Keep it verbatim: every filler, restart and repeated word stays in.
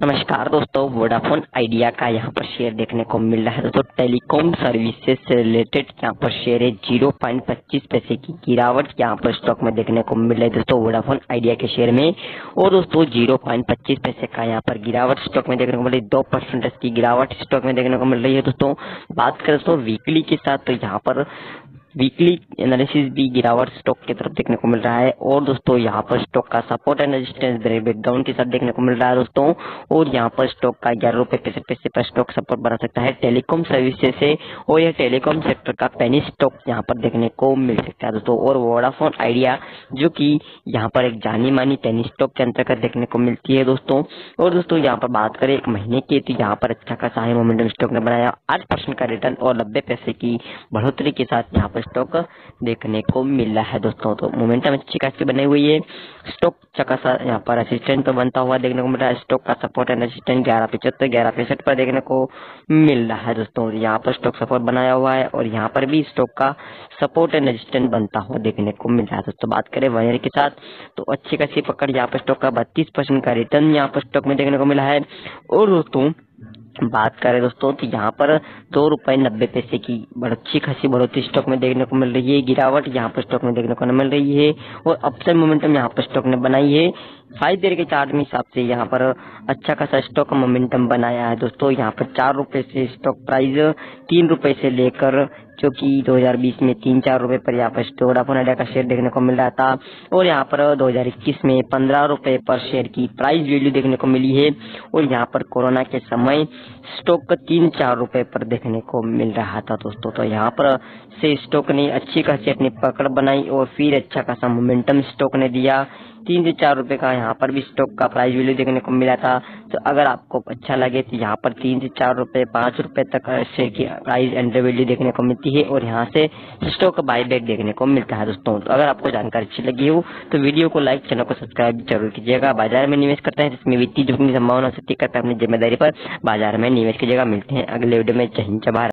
नमस्कार दोस्तों, Vodafone idea का यहाँ पर शेयर देखने को मिल रहा है। दोस्तों टेलीकॉम सर्विसेज से रिलेटेड यहाँ पर शेयर है जीरो पॉइंट पच्चीस पैसे की गिरावट यहाँ पर स्टॉक में देखने को मिल रही है दोस्तों वोडाफोन आइडिया के शेयर में। और दोस्तों जीरो पॉइंट पच्चीस पैसे का यहाँ पर गिरावट स्टॉक में देखने को मिल रही है। दो परसेंट की गिरावट स्टॉक में देखने को मिल रही है। दोस्तों बात करें दोस्तों वीकली के साथ, तो यहाँ पर वीकली एनालिसिस भी गिरावट स्टॉक की तरफ देखने को मिल रहा है। और दोस्तों यहाँ पर स्टॉक का सपोर्ट एंड रेजिस्टेंस ब्रेकडाउन के साथ देखने को मिल रहा है दोस्तों। और यहाँ पर स्टॉक का ग्यारह रुपए पैंसठ पैसे पर स्टॉक सपोर्ट बना सकता है टेलीकॉम सर्विसेज से, और यह टेलीकॉम सेक्टर का पेनी स्टॉक यहाँ पर देखने को मिल सकता है दोस्तों। और वोडाफोन आइडिया जो कि यहाँ पर एक जानी मानी पेनी स्टॉक के अंतर्गत देखने को मिलती है दोस्तों। और दोस्तों यहाँ पर बात करें एक महीने की, तो यहाँ पर अच्छा खासा हाई मोमेंटम स्टॉक ने बनाया आठ परसेंट का रिटर्न और नब्बे पैसे की बढ़ोतरी के साथ यहाँ पर स्टॉक देखने को मिल रहा है दोस्तों। तो मोमेंटम अच्छी खासी बनी हुई है। स्टॉक अच्छा खासा यहाँ पर असिस्टेंट पर बनता हुआ देखने को मिल रहा है। स्टॉक का सपोर्ट एंड असिस्टेंट ग्यारह पचहत्तर ग्यारह पैंसठ पर देखने को मिल रहा है दोस्तों। यहाँ पर स्टॉक सपोर्ट बनाया हुआ है और यहाँ पर भी स्टॉक का सपोर्ट एंड रेजिस्टेंस बनता हुआ देखने को मिल रहा है दोस्तों। बात करें वन ईयर के साथ, तो अच्छी खासी पकड़ यहाँ पर स्टॉक का बत्तीस परसेंट का रिटर्न यहाँ पर स्टॉक में देखने को मिला है। और दोस्तों बात करें दोस्तों, तो यहाँ पर दो रुपए नब्बे पैसे की अच्छी खासी बढ़ोतरी स्टॉक में देखने को मिल रही है। गिरावट यहाँ पर स्टॉक में देखने को मिल रही है और अपसाइड मोमेंटम यहाँ पर स्टॉक ने बनाई है। फाइव देर के चार्ट में हिसाब से यहाँ पर अच्छा खासा स्टॉक का मोमेंटम बनाया है दोस्तों। यहाँ पर चार रुपए से स्टॉक प्राइस तीन रुपए से लेकर जो कि दो हज़ार बीस में तीन चार रुपए पर यहाँ पर वोडाफोन आइडिया का शेयर देखने को मिल रहा था। और यहाँ पर दो हज़ार इक्कीस में पंद्रह रुपए पर शेयर की प्राइस वैल्यू देखने को मिली है। और यहाँ पर कोरोना के समय स्टॉक तीन चार रुपए पर देखने को मिल रहा था दोस्तों। तो यहाँ पर से स्टॉक ने अच्छी खासी अपनी पकड़ बनाई और फिर अच्छा खासा मोमेंटम स्टॉक ने दिया। तीन से चार रुपए का यहाँ पर भी स्टॉक का प्राइस वैल्यू देखने को मिला था। तो अगर आपको अच्छा लगे तो यहाँ पर तीन से चार रुपए पाँच रुपए तक शेयर की प्राइस एंट्री वैल्यू देखने को मिलती है और यहाँ से स्टॉक बाईबैक देखने को मिलता है दोस्तों। तो अगर आपको जानकारी अच्छी लगी हो तो वीडियो को लाइक, चैनल को सब्सक्राइब जरूर कीजिएगा। बाजार में निवेश करते हैं जिसमें वित्तीय जोखिम की संभावना सत्य करते हैं, अपनी जिम्मेदारी पर बाजार में निवेश कीजिएगा। मिलते हैं अगले वीडियो में। जय हिंद, जय भारत।